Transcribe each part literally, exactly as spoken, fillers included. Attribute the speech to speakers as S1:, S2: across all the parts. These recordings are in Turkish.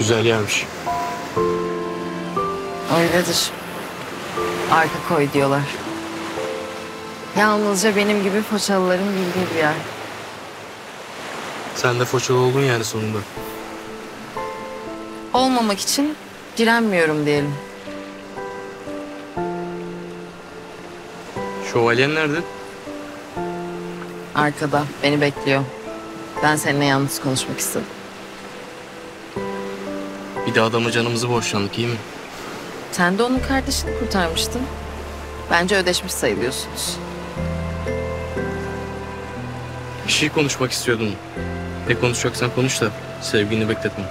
S1: Güzel yermiş.
S2: Öyledir. Arka koy diyorlar. Yalnızca benim gibi foçalıların bildiği bir yer.
S1: Sen de foçalı oldun yani sonunda.
S2: Olmamak için direnmiyorum diyelim.
S1: Şövalyen nerede?
S2: Arkada beni bekliyor. Ben seninle yalnız konuşmak istedim.
S1: Bir de adama canımızı borçlandık, iyi mi?
S2: Sen de onun kardeşini kurtarmıştın. Bence ödeşmiş sayılıyorsunuz.
S1: Bir şey konuşmak istiyordum. Ne konuşacaksan konuş da sevgilini bekletme.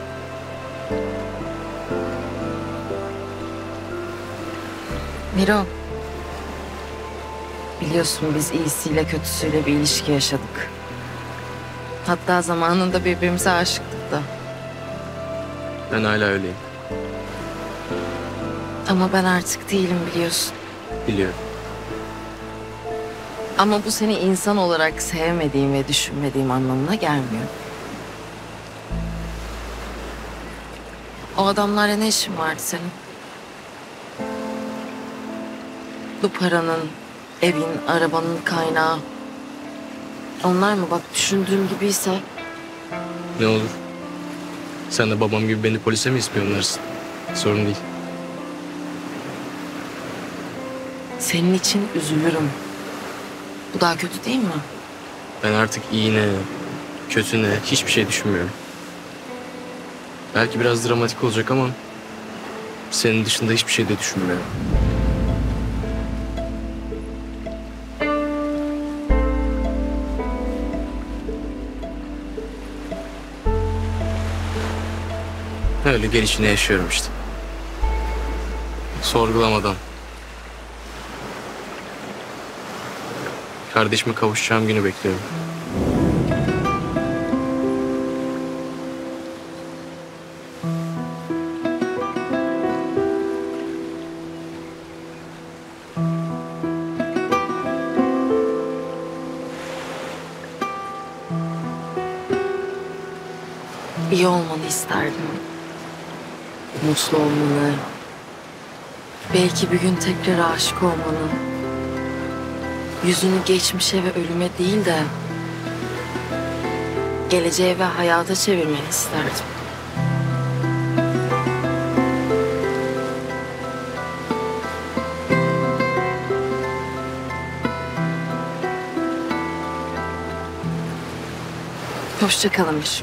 S2: Miro. Biliyorsun biz iyisiyle kötüsüyle bir ilişki yaşadık. Hatta zamanında birbirimize aşıktık da.
S1: Ben hala öyleyim.
S2: Ama ben artık değilim biliyorsun.
S1: Biliyorum.
S2: Ama bu seni insan olarak sevmediğim ve düşünmediğim anlamına gelmiyor. O adamlarla ne işin vardı senin? Bu paranın, evin, arabanın kaynağı. Onlar mı? Bak düşündüğüm gibiyse.
S1: Ne olur. Sen de babam gibi beni polise mi ispiyonlarsın? Sorun değil.
S2: Senin için üzülürüm. Bu daha kötü değil mi?
S1: Ben artık iyi ne, kötü ne, hiçbir şey düşünmüyorum. Belki biraz dramatik olacak ama senin dışında hiçbir şey de düşünmüyorum. Öyle gelişine yaşıyorum işte. Sorgulamadan. Kardeşime kavuşacağım günü bekliyorum.
S2: İyi olmanı isterdim. Mutlu olmanı. Belki bir gün tekrar aşık olmanı. Yüzünü geçmişe ve ölüme değil de geleceğe ve hayata çevirmeni isterdim. Hoşça kal Emir.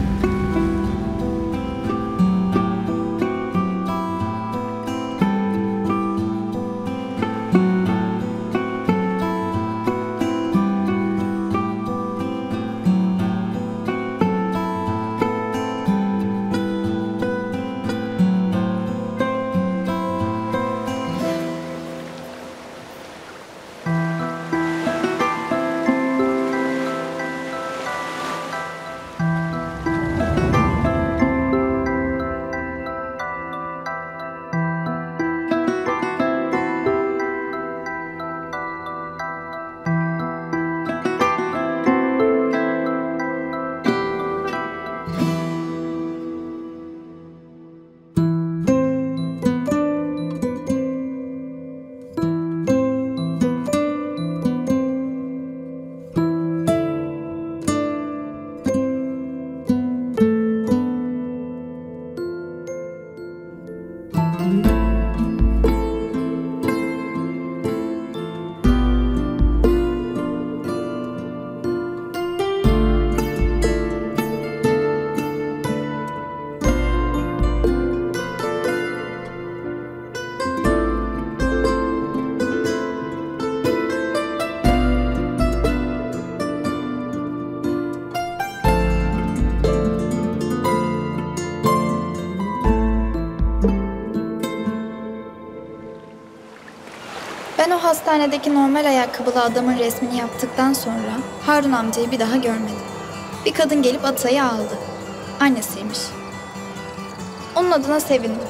S3: Ben o hastanedeki normal ayakkabılı adamın resmini yaptıktan sonra Harun amcayı bir daha görmedim. Bir kadın gelip Atay'ı aldı. Annesiymiş. Onun adına sevindim.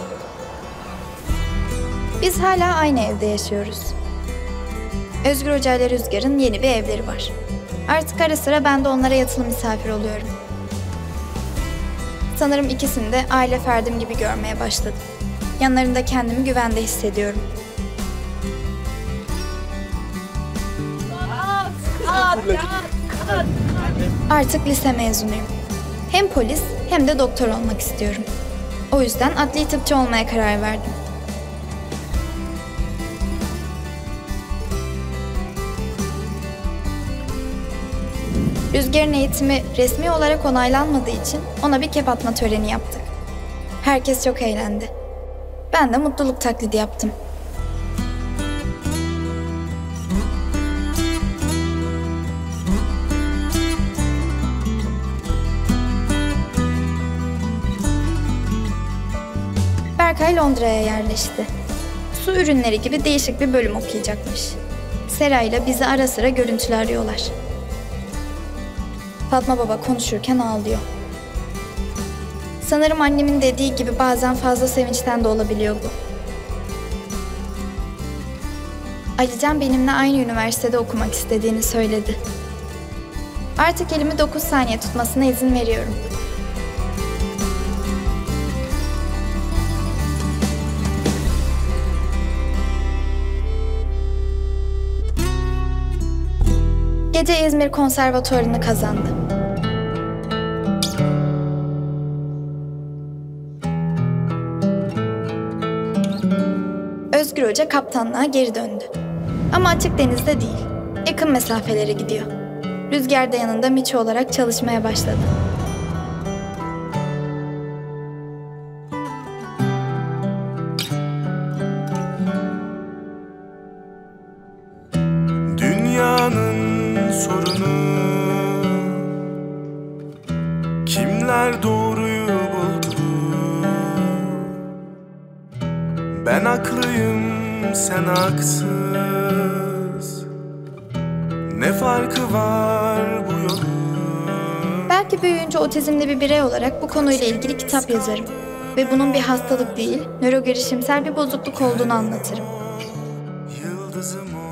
S3: Biz hala aynı evde yaşıyoruz. Özgür Hoca ile Rüzgar'ın yeni bir evleri var. Artık ara sıra ben de onlara yatılı misafir oluyorum. Sanırım ikisini de aile ferdim gibi görmeye başladım. Yanlarında kendimi güvende hissediyorum. Artık lise mezunuyum. Hem polis hem de doktor olmak istiyorum. O yüzden adli tıpçı olmaya karar verdim. Rüzgar'ın eğitimi resmi olarak onaylanmadığı için ona bir kep atma töreni yaptık. Herkes çok eğlendi. Ben de mutluluk taklidi yaptım. Berkay Londra'ya yerleşti. Su ürünleri gibi değişik bir bölüm okuyacakmış. Sera ile bizi ara sıra görüntülü arıyorlar. Fatma Baba konuşurken ağlıyor. Sanırım annemin dediği gibi bazen fazla sevinçten de olabiliyor bu. Alican benimle aynı üniversitede okumak istediğini söyledi. Artık elimi dokuz saniye tutmasına izin veriyorum. Gece İzmir Konservatuvarı'nı kazandı. Özgür Hoca kaptanlığa geri döndü. Ama açık denizde değil, yakın mesafelere gidiyor. Rüzgar da yanında miço olarak çalışmaya başladı.
S4: Dünyanın sorunu, kimler doğruyu buldu? Ben haklıyım, sen haksız. Ne farkı var bu yolun?
S3: Belki büyüyünce otizmli bir birey olarak bu konuyla ilgili kitap yazarım. Ve bunun bir hastalık değil, nörogelişimsel bir bozukluk olduğunu anlatırım.
S4: Yıldızım o.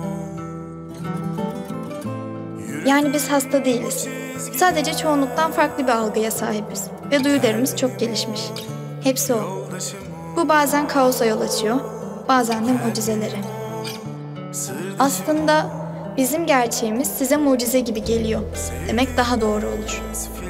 S3: Yani biz hasta değiliz. Sadece çoğunluktan farklı bir algıya sahibiz. Ve duyularımız çok gelişmiş. Hepsi o. Bu bazen kaosa yol açıyor, bazen de mucizelere. Aslında bizim gerçeğimiz size mucize gibi geliyor demek daha doğru olur.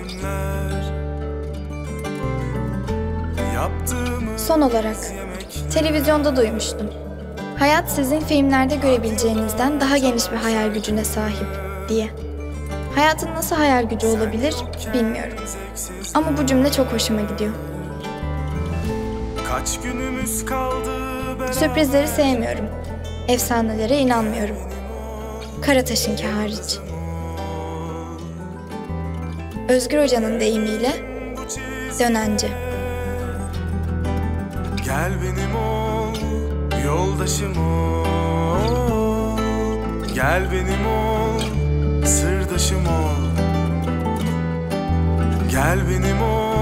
S3: Son olarak, televizyonda duymuştum. Hayat sizin filmlerde görebileceğinizden daha geniş bir hayal gücüne sahip diye. Hayatın nasıl hayal gücü olabilir bilmiyorum. Ama bu cümle çok hoşuma gidiyor.
S4: Kaç günümüz kaldı ben...
S3: Sürprizleri sevmiyorum. Efsanelere inanmıyorum. Karataş'ınki hariç. Özgür Hoca'nın deyimiyle dönence.
S4: Gel benim ol, yoldaşım ol. Gel benim ol, sırdaşım ol. Gel benim ol,